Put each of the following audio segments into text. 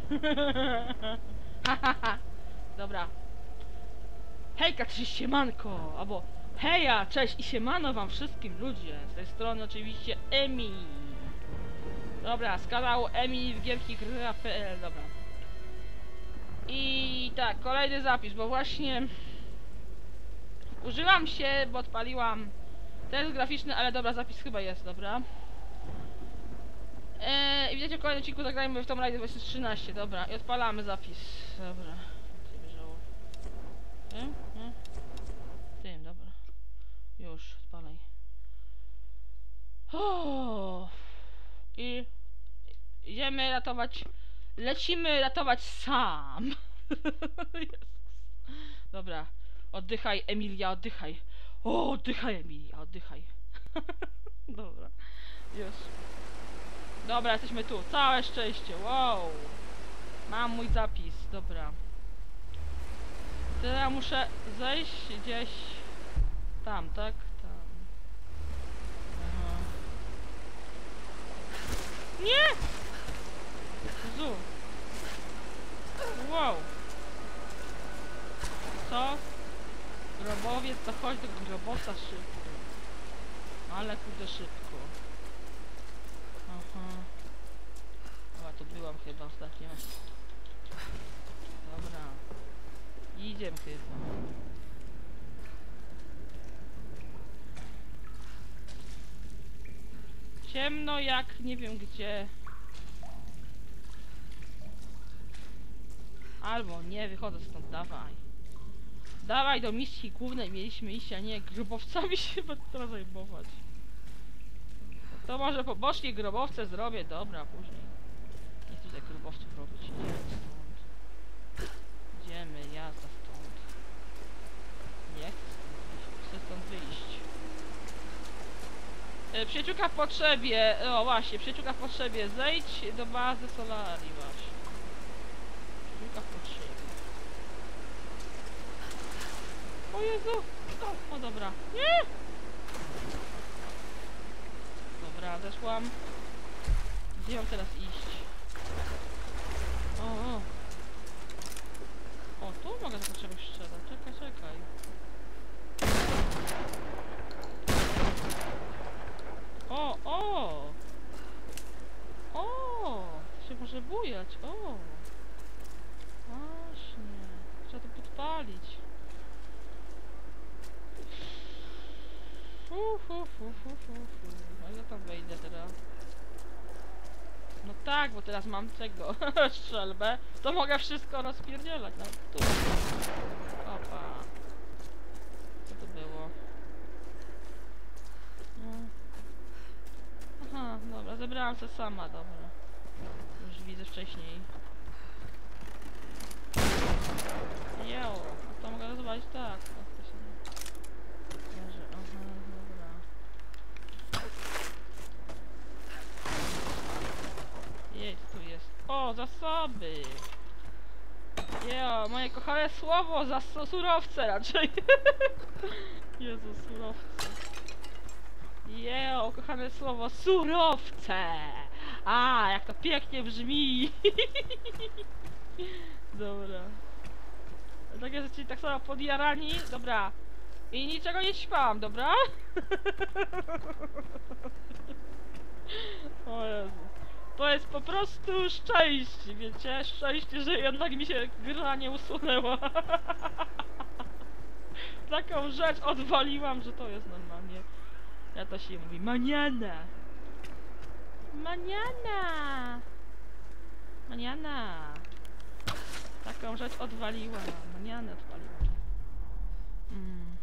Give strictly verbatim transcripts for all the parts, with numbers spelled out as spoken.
Dobra. Hejka, cześć, siemanko! Albo heja, cześć i siemano wam wszystkim ludzie. Z tej strony oczywiście Emi. Dobra, z kanału Emi z gierki gra kropka pe el, dobra. I tak, kolejny zapis, bo właśnie użyłam się, bo odpaliłam test graficzny, ale dobra, zapis chyba jest, dobra. Eee, I widzicie, w kolejnym odcinku zagrajmy w Tomb Raider dwa tysiące trzynaście, dobra, i odpalamy zapis, dobra. Co bierzało? Tym? Nie? Tym, dobra. Już, odpalaj. Oh. I idziemy ratować, lecimy ratować sam. Jezus. Dobra, oddychaj Emilia, oddychaj. O, oddychaj Emilia, oddychaj. Dobra, już. Dobra, jesteśmy tu, całe szczęście, wow. Mam mój zapis, dobra. Teraz muszę zejść gdzieś tam, tak? Tam. Aha. Nie! Jezu. Wow. Co? Grobowiec, to chodź do grobowca szybko. Ale kurde szybko. Aha. Chyba tu byłam chyba ostatnio. Dobra. Idziemy chyba. Ciemno jak nie wiem gdzie. Albo nie, wychodzę stąd, dawaj. Dawaj do misji głównej mieliśmy iść, a nie grobowcami się teraz zajmować. To może pobocznie grobowce zrobię, dobra, później. Nie chcę tutaj grobowców robić, idziemy stąd. Idziemy, jazda stąd. Nie chcę stąd wyjść, chcę stąd wyjść. E, przyjaciółka w potrzebie, o właśnie, przyjaciółka w potrzebie, zejdź do bazy Solarii właśnie. Przyjaciółka w potrzebie. O Jezu! O, o dobra. Nie! Dobra, zeszłam. Gdzie mam teraz iść? O, o. O, tu mogę za potrzebę strzelać. Czekaj, czekaj. O, o! O! To się może bujać, o! Właśnie. Trzeba to podpalić. Fu, fu, fu, fu, fu, fu. A ja tam wejdę teraz. No tak, bo teraz mam tego strzelbę, to mogę wszystko rozpierdzielać. No, tu. Opa. Co to było? No. Aha, dobra, zebrałam się sama, dobra. Już widzę wcześniej. Jo, to mogę rozwalić tak. Aha, dobra. Jedź, tu jest. O, zasoby! Jo, moje kochane słowo, za surowce raczej. Jezu, surowce. Jo, kochane słowo, surowce! A, jak to pięknie brzmi! Dobra. Tak jesteście tak samo podjarani? Dobra. I niczego nie śpałam, dobra? O Jezu. To jest po prostu szczęście, wiecie? Szczęście, że jednak mi się gra nie usunęła. Taką rzecz odwaliłam, że to jest normalnie. Ja to się mówi maniana. Maniana. Maniana. Taką rzecz odwaliłam. Manianę odwaliłam. Mm.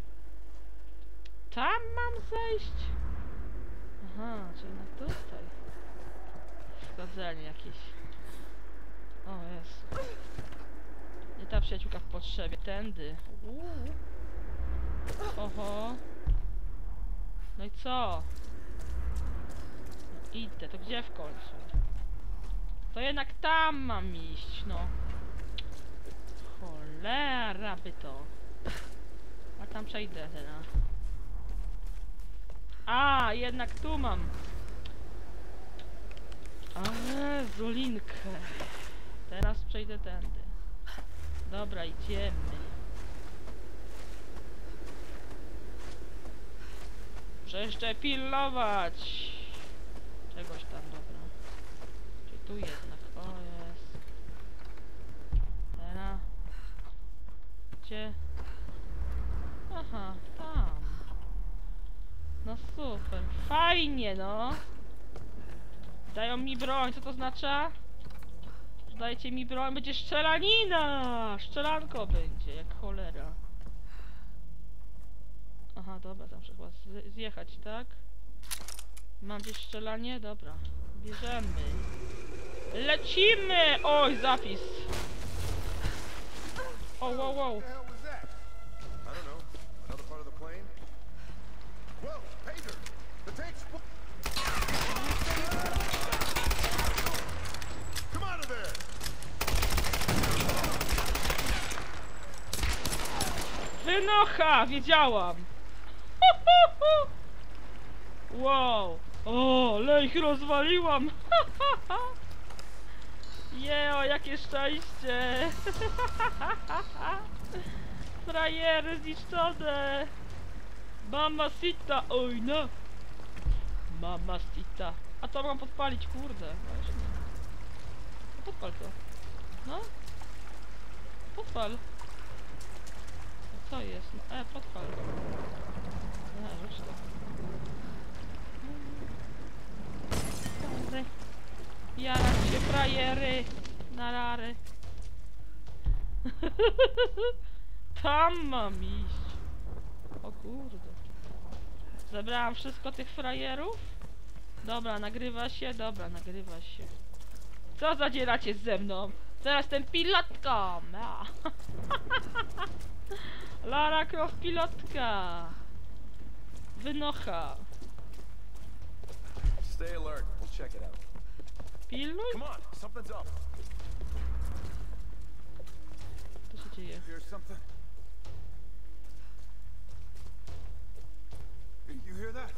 Tam mam zejść? Aha, czyli na tutaj. Zgodzenie jakieś. O, jest. Nie ta przyjaciółka w potrzebie. Tędy. Uuu. Oho. No i co? No idę, to gdzie w końcu? To jednak tam mam iść, no. Cholera by to. A tam przejdę teraz. A, jednak tu mam. A, Zolinkę. Teraz przejdę tędy. Dobra, idziemy. Muszę jeszcze pilnować czegoś tam, dobra. Czy tu jednak? O, jest. Teraz. Gdzie? Aha, tam. No super. Fajnie, no. Dają mi broń, co to znaczy? Dajcie mi broń, będzie strzelanina! Strzelanko będzie, jak cholera. Aha, dobra, tam muszę chyba z- zjechać, tak? Mam gdzieś strzelanie? Dobra. Bierzemy. Lecimy! Oj, zapis. O, wow, wow. What the hell was that? I don't know. Another part of the plane? Whoa, Pager! The tank's full. Come out of there! Wynocha! Wiedziałam! Wow! O, ale ich rozwaliłam! Jeo, jakie szczęście! Frajery zniszczone! Mamacita! Oj no! Mamacita! A to mam podpalić, kurde! Właśnie. No podpal to. No? Podpal. No co jest? No, e, podpal. Nie, rzuć to. Kurde. Jarać się, frajery! Na rary. Tam mam iść. O kurde. Zebrałam wszystko tych frajerów? Dobra, nagrywa się? Dobra, nagrywa się. Co zadzieracie ze mną? Teraz jestem pilotką! Ja. Lara Croft pilotka! Wynocha! Stay alert. We'll check it out. Pilnuj? Come on, something's up. Co się dzieje? Hear something? You hear that?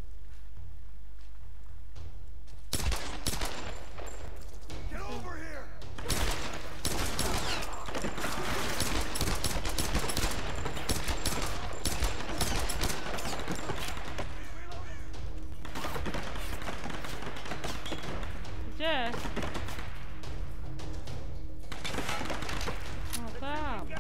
Get over here! Gdzie? O, tam.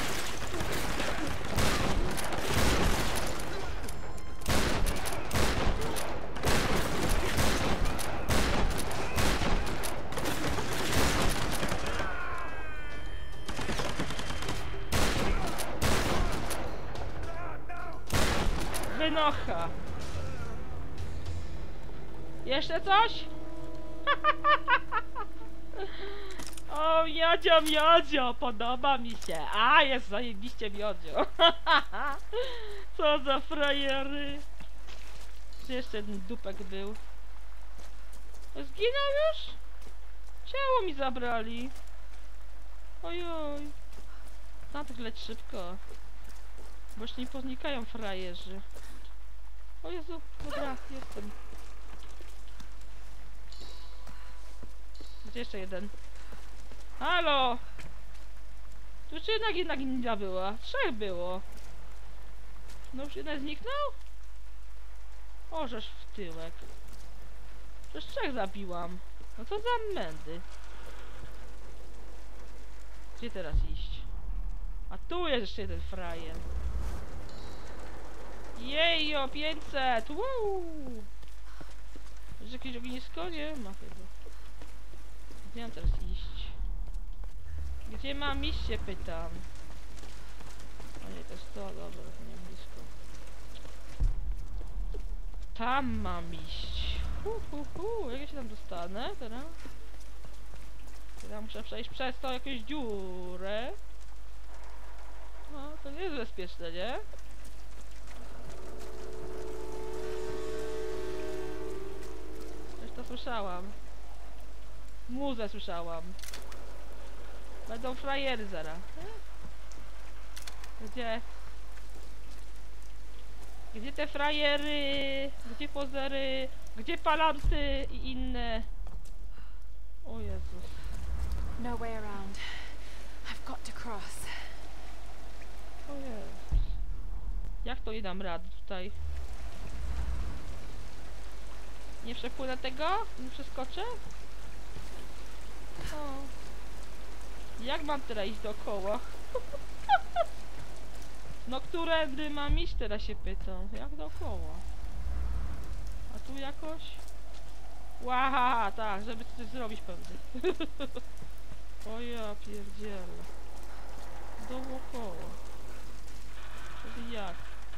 Wynocha. Jeszcze coś? O, miodzio, miodzio, podoba mi się. A, jest zajebiście miodzio. Co za frajery. Czy jeszcze jeden dupek był? Zginął już? Ciało mi zabrali. Ojoj. Na tak leć szybko. Bo już nie poznikają frajerzy. O Jezu, dobra, jestem. Gdzie jeszcze jeden? Halo! Tu jeszcze jednak jednak inna była. Trzech było. No już jeden zniknął? Ożeż w tyłek. Przecież trzech zabiłam. No co za mędy. Gdzie teraz iść? A tu jest jeszcze jeden frajer. Jejo, pięćset! Woo! Jest jakieś ognisko? Nie ma chyba. Gdzie mam teraz iść? Gdzie mam iść, się pytam. O nie, to jest to, dobra, to nie blisko. Tam mam iść. Hu, hu, hu. Jak ja się tam dostanę teraz? Teraz muszę przejść przez to jakąś dziurę. No, to nie jest bezpieczne, nie? Coś to słyszałam. Muzę słyszałam. Będą frajery zaraz. Gdzie? Gdzie te frajery? Gdzie pozery? Gdzie palanty i inne? O Jezus. No way around. nie dam rady tutaj. Nie przepłynę tego? Nie przeskoczę? O. Jak mam teraz iść dookoła? No którędy mam iść teraz się pytam? Jak dookoła? A tu jakoś? Łahaha, tak, żeby coś zrobić pewnie. O ja pierdzielę. Dookoła. Czyli jak?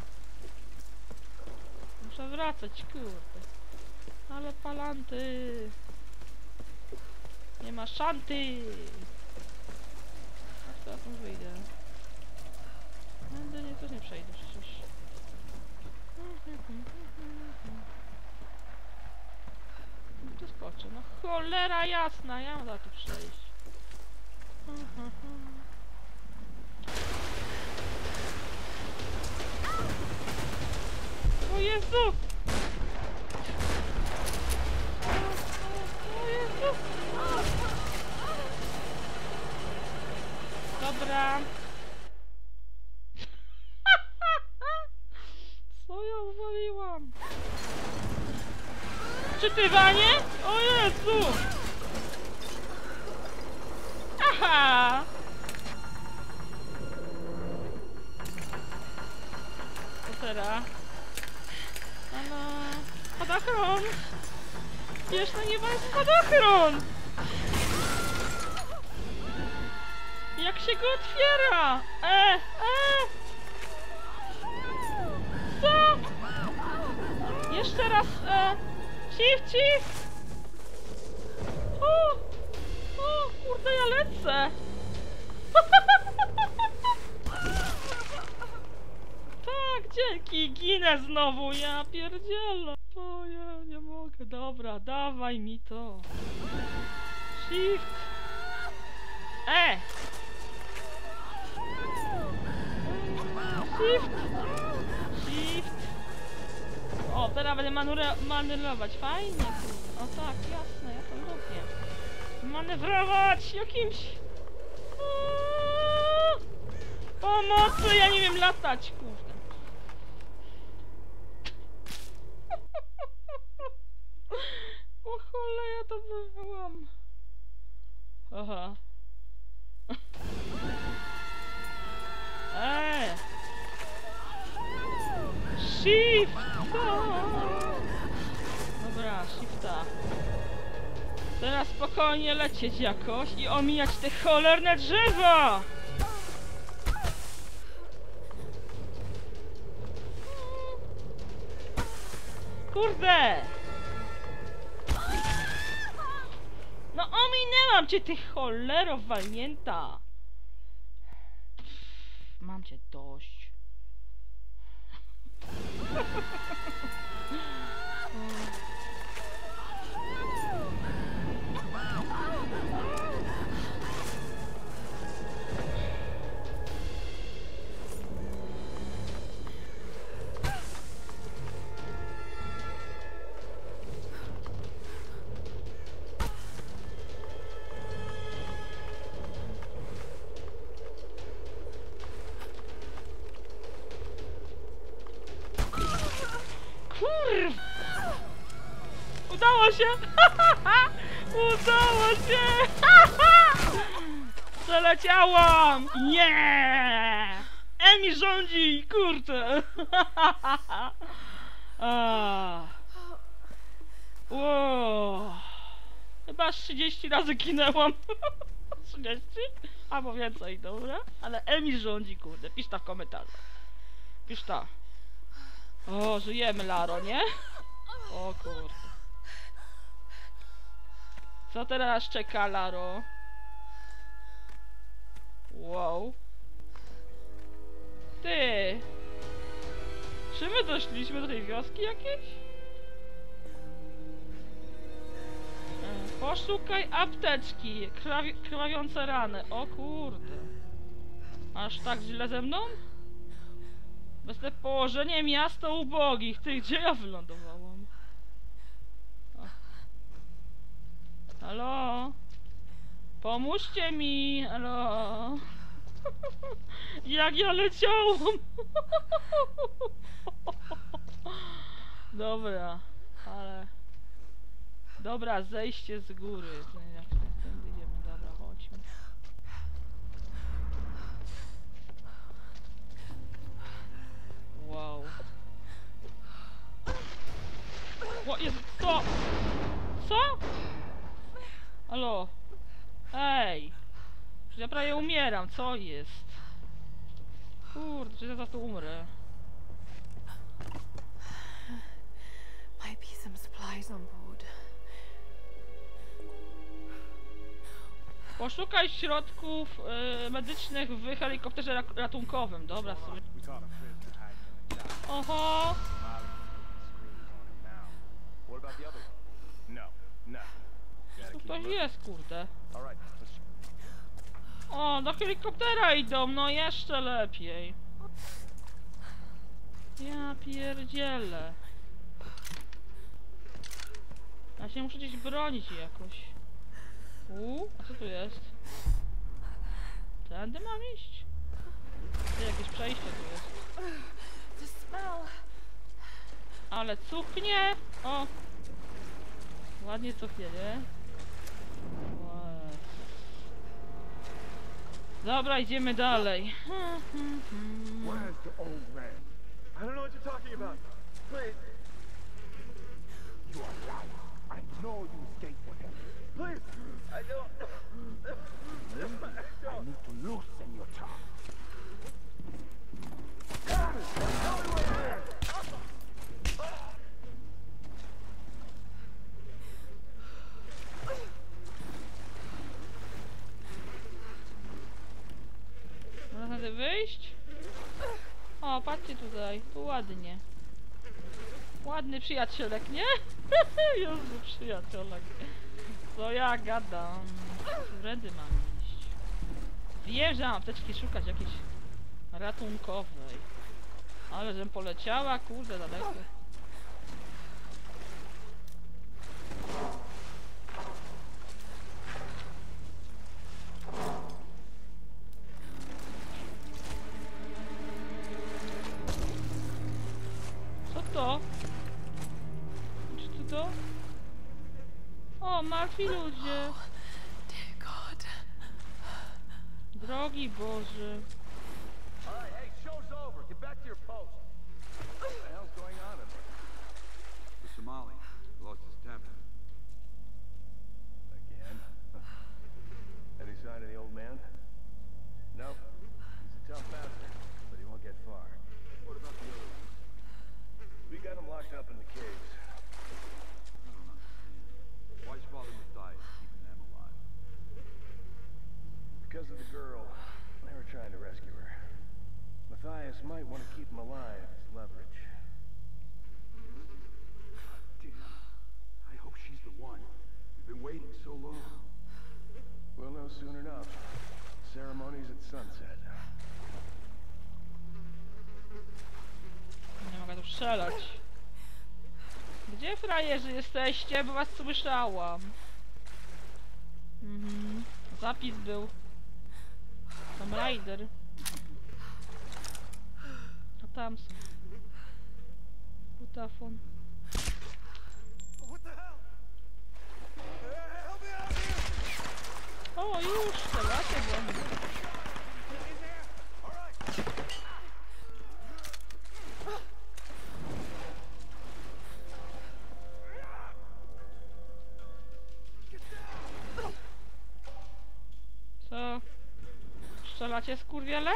Muszę wracać, kurde. Ale palanty. Nie ma szanty. A co ja tam wyjdę? Będę nie, to nie przejdę przecież. No to skoczę. No cholera jasna, ja mam tu przejść. O Jezu! O Jezu! Dobra. Co ja uwaliłam? Czytywanie? O Jezu! Aha! Co teraz? Ale... Spadochron! Wiesz, no nie ma spadochron! Jak się go otwiera? E! E! Co? Jeszcze raz, e! Shift, shift! O! O, kurde, ja lecę! Tak, dzięki, ginę znowu, ja pierdzielę! O, ja nie mogę, dobra, dawaj mi to! Shift! E! Shift! Shift! O, teraz będę manewrować, fajnie! O tak, jasne, ja to lubię. Manewrować jakimś... Aaaa! Pomocy, ja nie wiem latać, kurde. O cholera, ja to wywołam. Aha. Eee! Shift! Dobra, shifta. Teraz spokojnie lecieć jakoś i omijać te cholerne drzewa! Kurde! No ominęłam cię, ty cholero walnięta! Mam cię dość. Kurw! Udało się! Udało się! Przeleciałam! Nie! Emi rządzi! Kurczę! Wow. Chyba trzydzieści razy kinęłam. trzydzieści? Albo więcej, dobra? Ale Emi rządzi, kurde. Pisz to w komentarzach. Pisz to. O, żyjemy, Laro, nie? O kurde. Co teraz czeka, Laro? Wow. Ty! Czy my doszliśmy do tej wioski jakiejś? E, Poszukaj apteczki. Krwawi krwawiące rany. O kurde. Aż tak źle ze mną? Bez te położenie miasta ubogich. Ty, gdzie ja wylądowałam? O. Halo? Pomóżcie mi! Halo? Jak ja leciałam! Dobra, ale... Dobra, zejście z góry. Jak tędy idziemy, dobra, chodźmy. Wow. O, jest, co? Co? Halo? Ej! Przecież ja prawie umieram, co jest? Kurde, czy ja za to umrę? Might be some supplies on board. Poszukaj środków y, medycznych w helikopterze rak ratunkowym. Dobra, sobie. We caught a prisoner hiding in the dock. Oho! Molly's putting the screws on him now. What about the other one? No, nothing. Gotta Tu keep ktoś looking. jest, kurde. All right, let's... O, do helikoptera idą, no jeszcze lepiej. Ja pierdzielę. Ja się muszę gdzieś bronić jakoś. Uuu, a co tu jest? Tędy mam iść? Ty, jakieś przejście tu jest. The smell. Ale cuchnie! O! Ładnie cuchnie, nie? Łe. Dobra, idziemy dalej. Where's the old man? I don't know what you're talking about. Please. You are lying. I know you escaped with him. Please. I don't. I don't. I need to loosen your tongue. Tell me where he is. Można tutaj wyjść? O, patrzcie tutaj, tu ładnie. Ładny przyjacielek, nie? Jezu, przyjacielek. Co ja gadam? Którędy mam iść? Wiem, że mam apteczki szukać jakiejś ratunkowej. Ale żem poleciała, kurde, daleko. Co to? Czy to to? O, martwi ludzie. Dear God. Drogi Boże. All right, hey, show's over. Get back to your post. What the hell's going on in there? The Somali lost his temper. Again? Any sign of the old man? Nope. He's a tough bastard, but he won't get far. What about the other one? We got him locked up in the caves. I don't understand. Why's Father Matthias keeping them alive? Because of the girl. They were trying to rescue her. Matthias might want to keep him alive as leverage. Damn. I hope she's the one. We've been waiting so long. We'll know soon enough. Ceremonies at sunset. Nie mogę tu strzelać. Gdzie frajerzy jesteście? Bo was słyszałam. Mhm. Zapis był. Tom Raider. A tam są. Kutafon. What the hell? Help me out here! O, już! Strzelacie do mnie. In there! All right! Co? Strzelacie, skurwiele?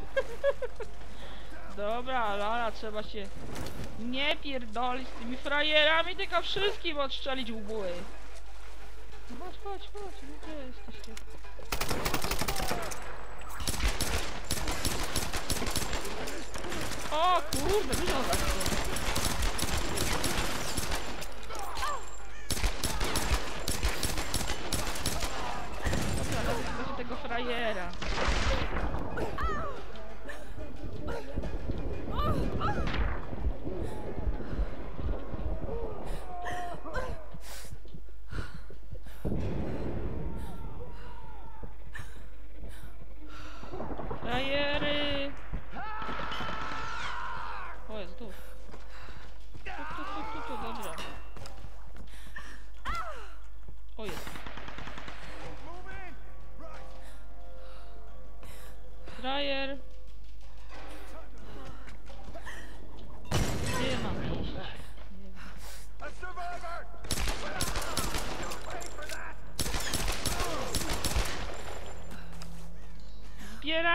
Dobra, Lara, trzeba się nie pierdolić z tymi frajerami, tylko wszystkim odstrzelić łby. Chodź, chodź, chodź, gdzie jesteście? O kurde, dużo was tu. Dobra, zobaczcie tego frajera.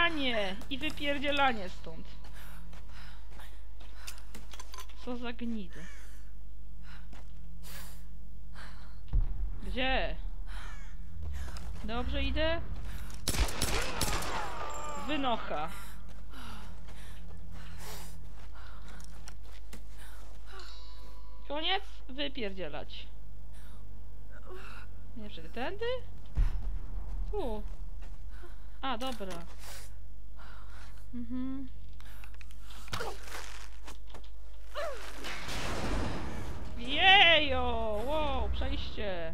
Zabijanie i wypierdzielanie stąd. Co za gnidy. Gdzie? Dobrze idę? Wynocha. Koniec? Wypierdzielać. Nie, przed tędy? Tu. A, dobra. Mhm. Jejo! Wow, przejście.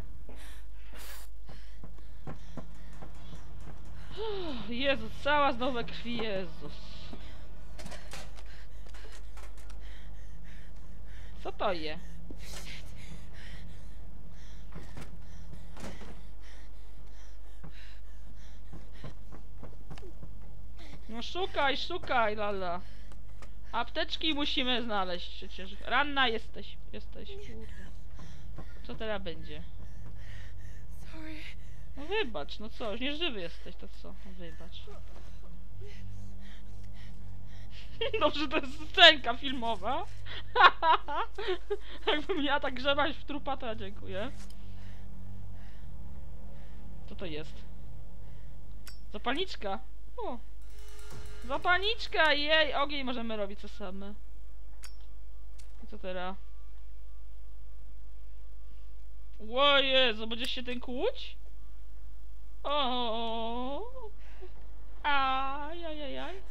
Uff, Jezus, cała znowu we krwi, Jezus. Co to je? No szukaj, szukaj, lala. Apteczki musimy znaleźć przecież. Ranna jesteś, jesteś. Kurde. Co teraz będzie? Sorry. No wybacz, no co, już nie żywy jesteś, to co? No wybacz. Dobrze, to jest scenka filmowa. Jakbym miała tak grzebać w trupa, to ja dziękuję. Co to jest? Zapalniczka. O. Zapalniczka, jej! Ogień możemy robić co same. I co teraz? Ło Jezu, będziesz się ten kłuć? O. Ajajajaj.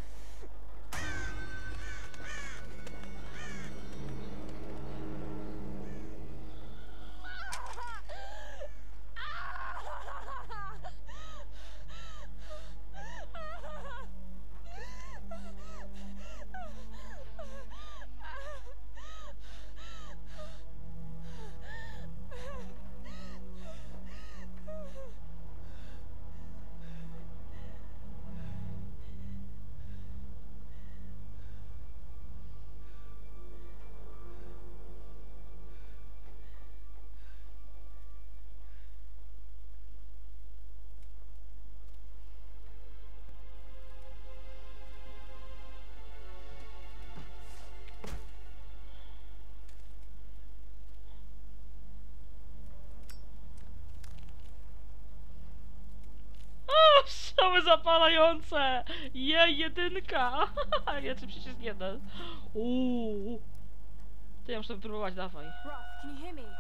Strzały zapalające! Je, jedynka! Ja czy przecież jeden. Uuu. To ja muszę próbować, dawaj. Roth, can you hear me?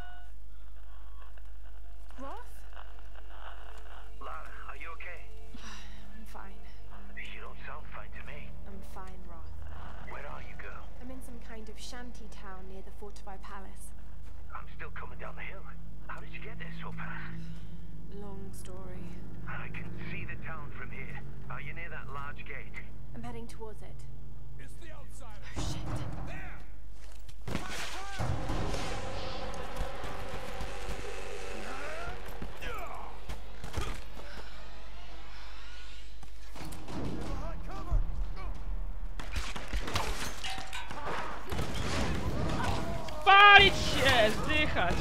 Roth? Lara, are you okay? I'm fine. You don't sound fine to me. I'm fine, Roth. Where are you, girl? I'm in some kind of shanty town near the fortified palace. I'm still coming down the hill. How did you get there so fast? Long story. I can see the town from here. Are you near that large gate? I'm heading towards it. It's the outsider. Oh shit. There! Palić się! Zdychać!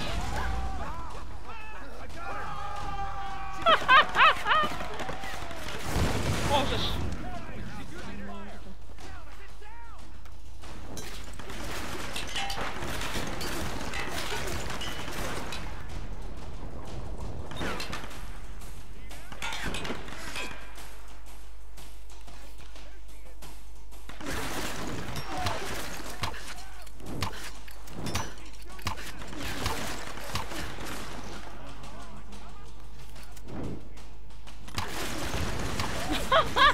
Możesz!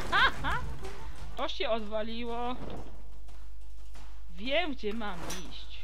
To się odwaliło. Wiem, gdzie mam iść.